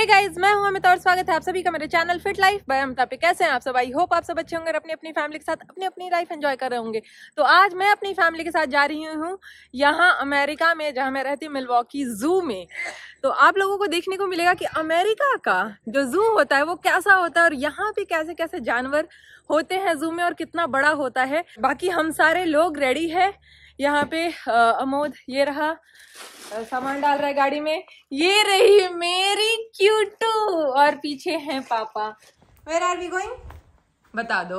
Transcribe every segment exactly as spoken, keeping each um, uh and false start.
Hey guys, मैं हूं अमिता और स्वागत है आप सभी का मेरे channel fit life by Amita पे। कैसे हैं आप सब? आई होप आप सब अच्छे होंगे और अपनी अपनी फैमिली के साथ अपनी अपनी लाइफ एंजॉय कर रहे होंगे। तो आज मैं अपनी फैमिली के साथ जा रही हूं यहाँ अमेरिका में, जहां मैं रहती हूँ, मिल्वॉकी जू में। तो आप लोगों को देखने को मिलेगा कि अमेरिका का जो जू होता है वो कैसा होता है और यहाँ पे कैसे कैसे जानवर होते हैं जू में और कितना बड़ा होता है। बाकी हम सारे लोग रेडी है यहाँ पे। अमोद ये रहा सामान डाल रहा है गाड़ी में, ये रही मेरी क्यूटू और पीछे हैं पापा। Where are we going? बता दो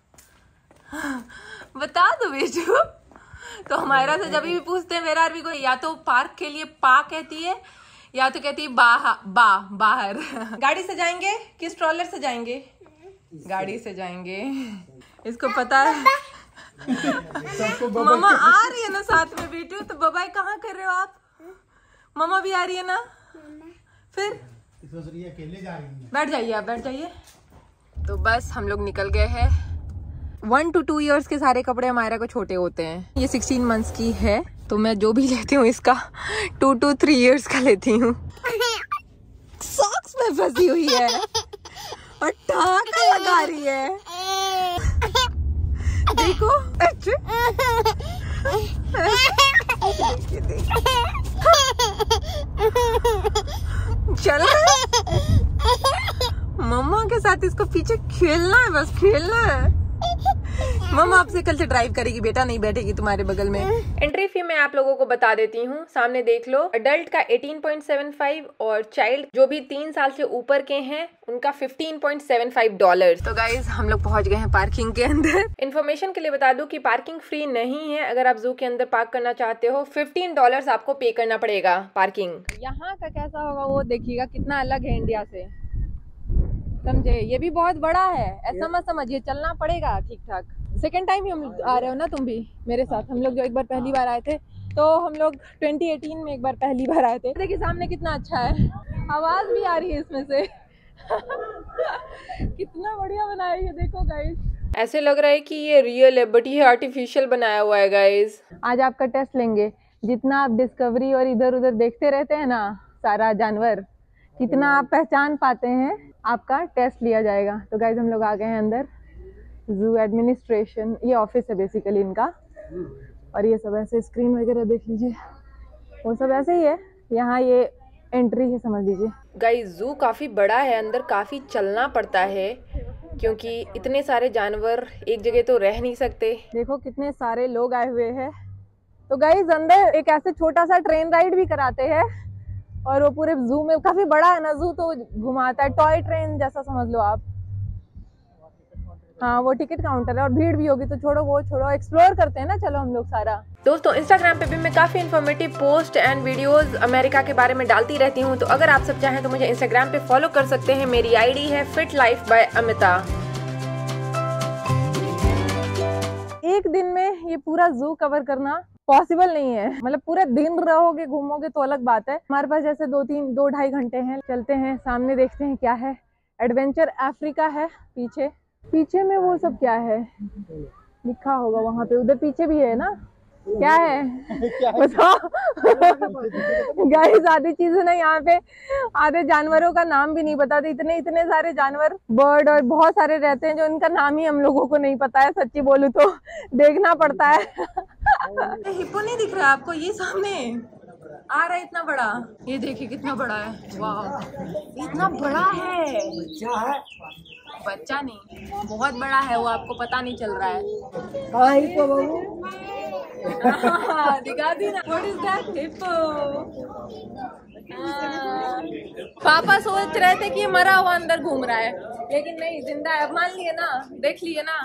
बता दो बेटू। तो हमारा से जब भी पूछते हैं वेयर आर वी गोइंग, या तो पार्क के लिए पा कहती है या तो कहती है बाहर बा बाहर। गाड़ी से जाएंगे कि स्ट्रॉलर से जाएंगे? गाड़ी से जाएंगे, इसको पता है। मम्मा आ रही है ना साथ में बेटू, तो बाबाई कहाँ कर रहे हो आप? मम्मा भी आ रही है ना? फिर अकेले जा रही है। बैठ जाइए, आप बैठ जाइए। तो बस हम लोग निकल गए हैं। वन टू टू इयर्स के सारे कपड़े हमारे को छोटे होते हैं। ये सिक्सटीन मंथ्स की है, तो मैं जो भी लेती हूँ इसका टू टू थ्री इयर्स का लेती हूँ। सॉक्स में फंसी हुई है और टाका लगा रही है, देखो। चल मम्मा के साथ इसको पीछे खेलना है, बस खेलना है। मम्मा आपसे कल से ड्राइव करेगी बेटा, नहीं बैठेगी तुम्हारे बगल में। एंट्री फी मैं आप लोगों को बता देती हूँ, सामने देख लो। अडल्ट का एटीन पॉइंट सेवन फाइव और चाइल्ड जो भी तीन साल से ऊपर के हैं उनका fifteen point seven five dollar. तो गाइज हम लोग पहुंच गए हैं पार्किंग के अंदर। इन्फॉर्मेशन के लिए बता दूं कि पार्किंग फ्री नहीं है। अगर आप जू के अंदर पार्क करना चाहते हो फिफ्टीन डॉलर आपको पे करना पड़ेगा पार्किंग। यहाँ का कैसा होगा वो देखिएगा, कितना अलग है इंडिया से, समझे? ये भी बहुत बड़ा है, ऐसा मत समझिए, चलना पड़ेगा ठीक ठाक। सेकेंड टाइम ही हम आ रहे हो ना तुम भी मेरे साथ? हम लोग जो एक बार पहली बार आए थे, तो हम लोग ट्वेंटी एटीन में एक बार पहली बार आए थे। देखिए सामने कितना अच्छा है, आवाज भी आ रही है इसमें से। कितना बढ़िया बनाया ये, देखो गाइस। ऐसे लग रहा है कि ये रियल है बट ये आर्टिफिशियल बनाया हुआ है गाइस। आज आपका टेस्ट लेंगे। जितना आप डिस्कवरी और इधर उधर देखते रहते हैं ना सारा जानवर, कितना आप पहचान पाते हैं, आपका टेस्ट लिया जाएगा। तो गाइस हम लोग आ गए हैं अंदर। जू एडमिनिस्ट्रेशन, ये ऑफिस है बेसिकली इनका। और ये सब ऐसे स्क्रीन वगैरह देख लीजिए, वो सब ऐसे ही है। यहाँ ये एंट्री है समझ लीजिए। गाइस जू काफ़ी बड़ा है, अंदर काफ़ी चलना पड़ता है क्योंकि इतने सारे जानवर एक जगह तो रह नहीं सकते। देखो कितने सारे लोग आए हुए हैं। तो गाइस अंदर एक ऐसे छोटा सा ट्रेन राइड भी कराते हैं और वो पूरे जू में, काफ़ी बड़ा है ना जू, तो घुमाता है, टॉय ट्रेन जैसा समझ लो आप। हाँ वो टिकट काउंटर है और भीड़ भी होगी, तो छोड़ो वो छोड़ो, एक्सप्लोर करते हैं ना, चलो हम लोग सारा। दोस्तों इंस्टाग्राम पे भी मैं काफ़ी informative post and videos America के बारे में डालती रहती हूँ, तो अगर आप सब चाहें तो मुझे इंस्टाग्राम पे फॉलो कर सकते हैं। मेरी आईडी है फिट लाइफ बाय अमिता। एक दिन में ये पूरा जू कवर करना पॉसिबल नहीं है, मतलब पूरे दिन रहोगे घूमोगे तो अलग बात है। हमारे पास जैसे दो तीन दो ढाई घंटे हैं, चलते हैं सामने देखते हैं क्या है। एडवेंचर अफ्रीका है पीछे। पीछे में वो सब क्या है लिखा होगा वहां पे, उधर पीछे भी है ना, क्या है बताओ। गाइस आधी चीजें ना यहाँ पे, आधे जानवरों का नाम भी नहीं बताते। इतने इतने सारे जानवर, बर्ड और बहुत सारे रहते हैं जो इनका नाम ही हम लोगों को नहीं पता है, सच्ची बोलूं तो देखना पड़ता है। हिप्पो नहीं दिख रहा आपको? ये सामने आ रहा है इतना बड़ा, ये देखिए कितना बड़ा है। वाह इतना बड़ा है, बच्चा नहीं बहुत बड़ा है, वो आपको पता नहीं चल रहा है। दिखा दी ना, व्हाट इज दैट? हिप्पो। पापा सोच रहे थे कि ये मरा हुआ अंदर घूम रहा है, लेकिन नहीं, जिंदा है। मान लिए ना, देख लिए ना।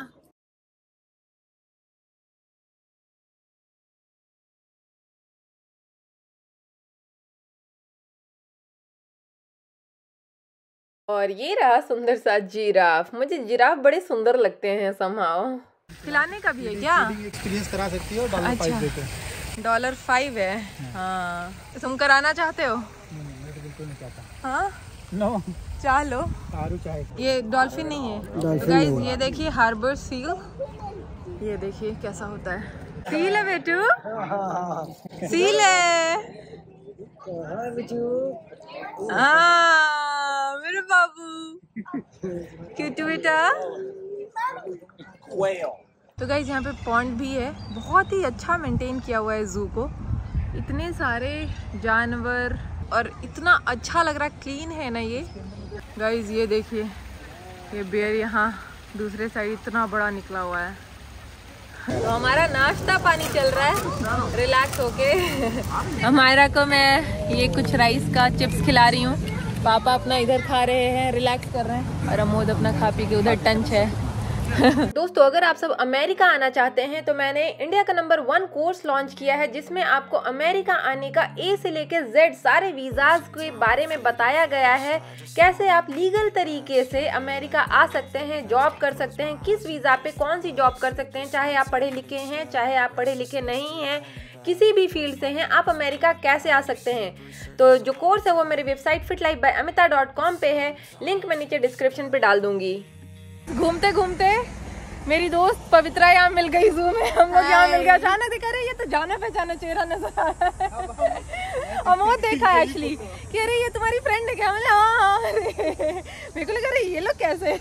और ये रहा सुंदर सा जिराफ। मुझे जिराफ बड़े सुंदर लगते हैं समहाउ। खिलाने का भी है क्या? एक्सपीरियंस करा सकती हो, डॉलर फाइव देते हैं। डॉलर फाइव है। हाँ तुम कराना चाहते हो? मैं तो बिल्कुल नहीं चाहता। हाँ नो चालो। आरू चाहे। ये डॉल्फिन नहीं है तो गाइस, ये देखिए हार्बर सील, ये देखिए कैसा होता है। सील है बेटू, सील है। हाँ क्यूट बेटा। तो गाइस यहाँ पे पॉन्ड भी है, बहुत ही अच्छा मेंटेन किया हुआ है जू को। इतने सारे जानवर और इतना अच्छा लग रहा है, क्लीन है ना ये। गाइस ये देखिए, ये बेयर यहाँ दूसरे साइड इतना बड़ा निकला हुआ है। तो हमारा नाश्ता पानी चल रहा है रिलैक्स होके। हमारा को मैं ये कुछ राइस का चिप्स खिला रही हूँ, पापा अपना इधर खा रहे हैं, रिलैक्स कर रहे हैं, और अमोद अपना खा पी के उधर टंच है। दोस्तों अगर आप सब अमेरिका आना चाहते हैं तो मैंने इंडिया का नंबर वन कोर्स लॉन्च किया है, जिसमें आपको अमेरिका आने का ए से लेकर जेड सारे वीज़ाज के बारे में बताया गया है। कैसे आप लीगल तरीके से अमेरिका आ सकते हैं, जॉब कर सकते हैं, किस वीज़ा पे कौन सी जॉब कर सकते हैं, चाहे आप पढ़े लिखे हैं चाहे आप पढ़े लिखे नहीं हैं, किसी भी फील्ड से हैं, आप अमेरिका कैसे आ सकते हैं। तो जो कोर्स है वो मेरी website fit life by Amita dot com पे है, लिंक मैं नीचे डिस्क्रिप्शन पे डाल दूंगी। घूमते घूमते मेरी दोस्त पवित्रा यहाँ मिल गई जू में, हम लोग यहाँ मिल गए अचानक। दिखा रहे ये तो जाना पहचाना चेहरा नजर आ रहा है। और वो देखा एक्चुअली कि अरे ये तुम्हारी फ्रेंड है क्या, मतलब हाँ हाँ। मेरे को लगा अरे ये लोग कैसे।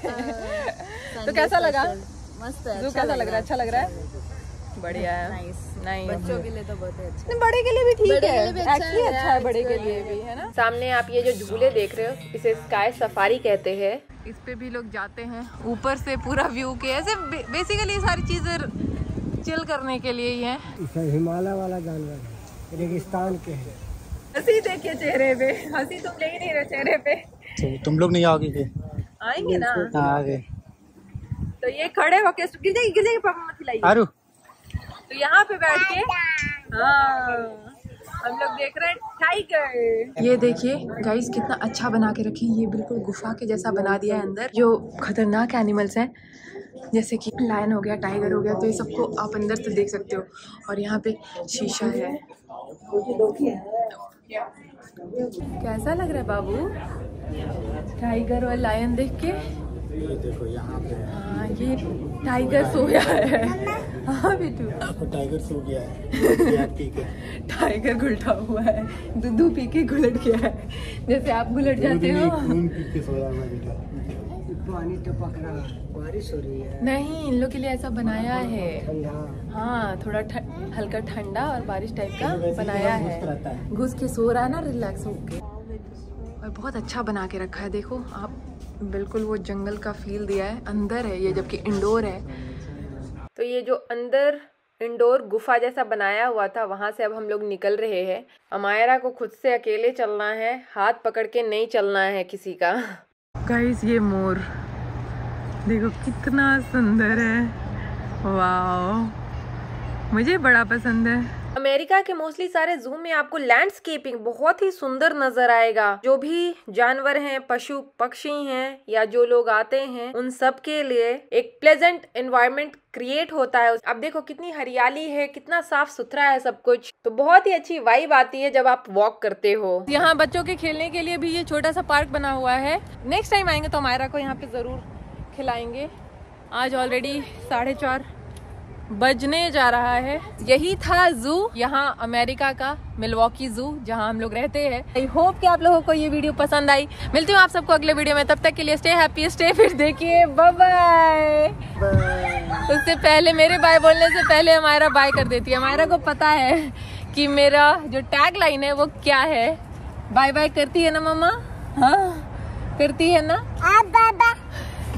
तो कैसा लगा? मस्त है। जू कैसा लग रहा है? अच्छा लग रहा है, बढ़िया है। नहीं बच्चों के लिए तो बहुत अच्छा, बड़े के लिए भी ठीक है, अच्छा एक्चुअली अच्छा है बड़े के लिए भी, है ना। सामने आप ये जो झूले देख रहे हो इसे स्काई सफारी कहते हैं। इस पे भी लोग जाते हैं, ऊपर से पूरा व्यू के ऐसे बेसिकली सारी चीजें चिल करने के लिए ही है। हिमालय वाला जानवर है, रेगिस्तान के है। हंसी देखिए चेहरे पे, हंसी तुम ले ही नहीं रहे चेहरे पे। तो तुम लोग नहीं आओगे के? आएंगे ना। आगे तो ये खड़े होके गिर जाएगी गिर जाएगी पापा मत खिलाइए। आरू तो यहाँ पे बैठ के हाँ हम लोग देख रहे हैं टाइगर। ये देखिए गाइस कितना अच्छा बना के रखे, ये बिल्कुल गुफा के जैसा बना दिया है। अंदर जो खतरनाक एनिमल्स हैं जैसे कि लायन हो गया, टाइगर हो गया, तो ये सबको आप अंदर से देख सकते हो। और यहाँ पे शीशा है। कैसा लग रहा है बाबू टाइगर और लायन देख के? ये देखो यहाँ पे। हाँ ये टाइगर सोया है। हाँ बेटू टाइगर सो गया है पी के। टाइगर घुलटा हुआ है, दूध पी के घुलट गया है, जैसे आप घुलट जाते हो। खून पी के सोया हुआ बेटा। पानी टपक रहा है, बारिश हो रही है। नहीं इन लोग के लिए ऐसा बनाया है। ठंडा। हाँ थोड़ा हल्का ठंडा और बारिश टाइप का बनाया है। घुस के सो रहा है ना रिलैक्स होके, और बहुत अच्छा बना के रखा है। देखो आप बिल्कुल वो जंगल का फील दिया है। अंदर है ये, जबकि इंडोर है। तो ये जो अंदर इंडोर गुफा जैसा बनाया हुआ था वहाँ से अब हम लोग निकल रहे हैं। अमायरा को खुद से अकेले चलना है, हाथ पकड़ के नहीं चलना है किसी का। गाइस ये मोर देखो कितना सुंदर है, वाह मुझे बड़ा पसंद है। अमेरिका के मोस्टली सारे जू में आपको लैंडस्केपिंग बहुत ही सुंदर नजर आएगा। जो भी जानवर हैं, पशु पक्षी हैं, या जो लोग आते हैं, उन सब के लिए एक प्लेजेंट एनवायरनमेंट क्रिएट होता है। अब देखो कितनी हरियाली है, कितना साफ सुथरा है सब कुछ, तो बहुत ही अच्छी वाइब आती है जब आप वॉक करते हो। यहाँ बच्चों के खेलने के लिए भी ये छोटा सा पार्क बना हुआ है। नेक्स्ट टाइम आएंगे तो अमायरा को यहाँ पे जरूर खिलाएंगे। आज ऑलरेडी साढ़े चार बजने जा रहा है। यही था जू, यहाँ अमेरिका का मिलवॉकी जू जहाँ हम लोग रहते हैं। आई होप कि आप लोगों को ये वीडियो पसंद आई। मिलती हूँ आप सबको अगले वीडियो में, तब तक के लिए स्टे हैप्पी स्टे फिट। देखिए बाय बाय। उससे पहले मेरे बाय बोलने से पहले हमारा बाय कर देती है। हमारा को पता है कि मेरा जो टैग लाइन है वो क्या है। बाय बाय करती है ना मम्मा? हाँ करती है ना।